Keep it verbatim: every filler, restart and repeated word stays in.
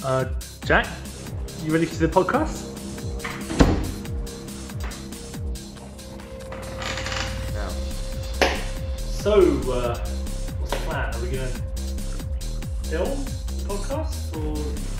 Uh, Jack, you ready to do the podcast? Yeah. So, uh, what's the plan? Are we going to film the podcast or?